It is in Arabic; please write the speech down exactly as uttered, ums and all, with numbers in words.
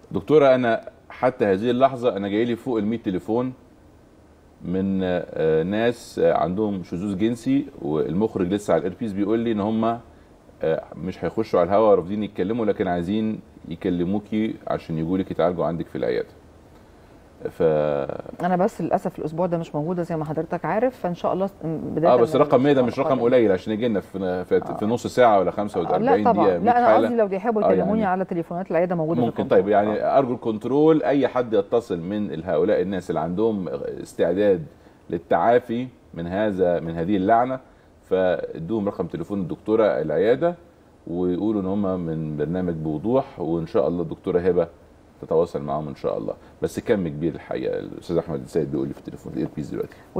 دكتوره انا حتى هذه اللحظه انا جاي لي فوق ال مية تليفون من آه، ناس آه، عندهم شذوذ جنسي، والمخرج لسه على الايربيس بيقول لي ان هم آه، مش هيخشوا على الهواء رافضين يتكلموا، لكن عايزين يكلموكي عشان يجوا لك يتعالجوا عندك في العياده. ف انا بس للاسف الاسبوع ده مش موجوده زي ما حضرتك عارف، فان شاء الله بدايه اه بس من رقم مية ده الأسبوع مش رقم القادم. قليل عشان يجي لنا في في, آه. في نص ساعه ولا آه، لا خمسة وأربعين طبعا، دقيقه مية لا انا حاله. قصدي لو بيحبوا اه يكلموني يعني على تليفونات العياده موجوده في ممكن. طيب الكنترول. يعني آه. ارجو الكنترول اي حد يتصل من هؤلاء الناس اللي عندهم استعداد للتعافي من هذا من هذه اللعنه، فادوهم رقم تليفون الدكتوره العياده ويقولوا ان هم من برنامج بوضوح، وان شاء الله الدكتوره هبه تتواصل معاهم ان شاء الله. بس كم كبير الحقيقه، الاستاذ احمد السيد بيقول لي في التليفون الاير بيس دلوقتي.